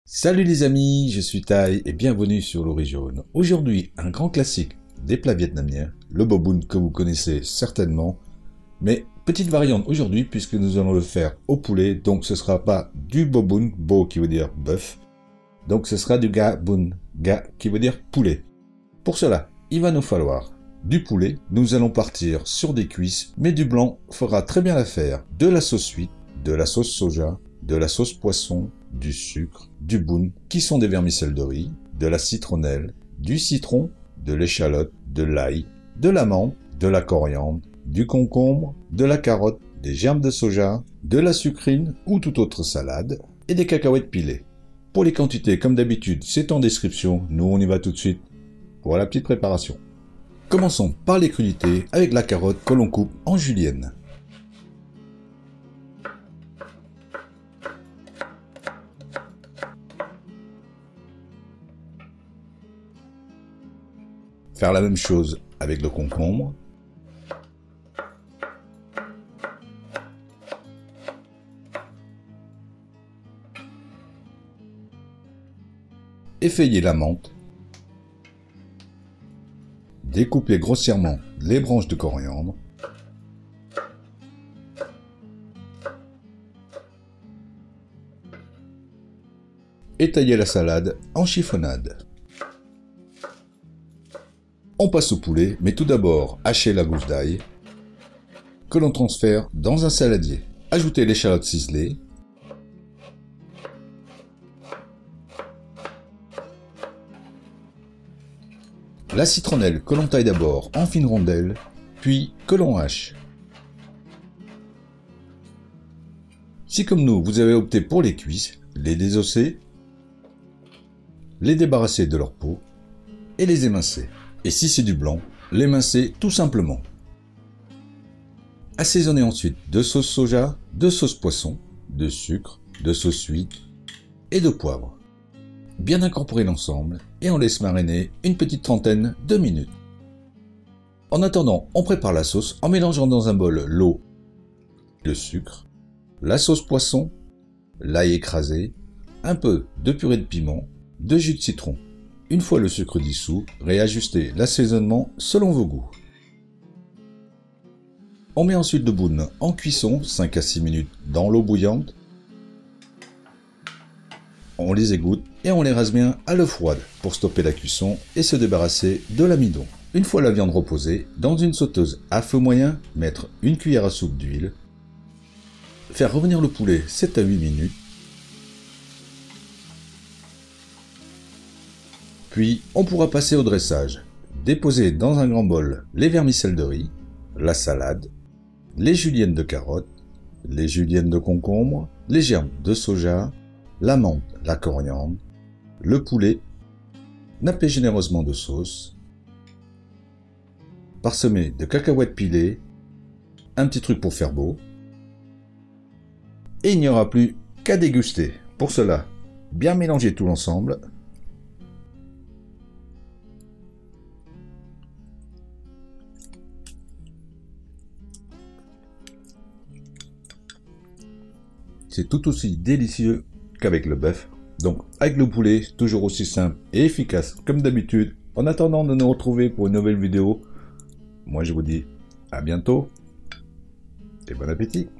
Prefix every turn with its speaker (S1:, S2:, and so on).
S1: Salut les amis, je suis Tai et bienvenue sur l'Origine. Aujourd'hui, un grand classique des plats vietnamiens, le bo bun que vous connaissez certainement, mais petite variante aujourd'hui puisque nous allons le faire au poulet, donc ce sera pas du bo bun, bo qui veut dire bœuf, donc ce sera du ga bun, ga qui veut dire poulet. Pour cela, il va nous falloir du poulet, nous allons partir sur des cuisses, mais du blanc fera très bien l'affaire, de la sauce huître, de la sauce soja, de la sauce poisson, du sucre, du bun, qui sont des vermicelles de riz, de la citronnelle, du citron, de l'échalote, de l'ail, de la menthe, de la coriandre, du concombre, de la carotte, des germes de soja, de la sucrine ou toute autre salade, et des cacahuètes pilées. Pour les quantités, comme d'habitude, c'est en description, nous on y va tout de suite pour la petite préparation. Commençons par les crudités avec la carotte que l'on coupe en julienne. Faire la même chose avec le concombre. Effeuiller la menthe. Découper grossièrement les branches de coriandre. Et tailler la salade en chiffonnade. On passe au poulet, mais tout d'abord, hacher la gousse d'ail, que l'on transfère dans un saladier. Ajoutez l'échalote ciselée, la citronnelle que l'on taille d'abord en fines rondelles, puis que l'on hache. Si comme nous, vous avez opté pour les cuisses, les désosser, les débarrasser de leur peau et les émincer. Et si c'est du blanc, l'émincer tout simplement. Assaisonnez ensuite de sauce soja, de sauce poisson, de sucre, de sauce huître et de poivre. Bien incorporer l'ensemble et on laisse mariner une petite trentaine de minutes. En attendant, on prépare la sauce en mélangeant dans un bol l'eau, le sucre, la sauce poisson, l'ail écrasé, un peu de purée de piment, de jus de citron. Une fois le sucre dissous, réajustez l'assaisonnement selon vos goûts. On met ensuite le bun en cuisson 5 à 6 minutes dans l'eau bouillante. On les égoutte et on les rase bien à l'eau froide pour stopper la cuisson et se débarrasser de l'amidon. Une fois la viande reposée, dans une sauteuse à feu moyen, mettre une cuillère à soupe d'huile. Faire revenir le poulet 7 à 8 minutes. Puis, on pourra passer au dressage. Déposer dans un grand bol les vermicelles de riz, la salade, les juliennes de carottes, les juliennes de concombre, les germes de soja, la menthe, la coriandre, le poulet, napper généreusement de sauce, parsemer de cacahuètes pilées, un petit truc pour faire beau, et il n'y aura plus qu'à déguster. Pour cela, bien mélanger tout l'ensemble. C'est tout aussi délicieux qu'avec le bœuf. Donc avec le poulet, toujours aussi simple et efficace comme d'habitude. En attendant de nous retrouver pour une nouvelle vidéo, moi je vous dis à bientôt et bon appétit.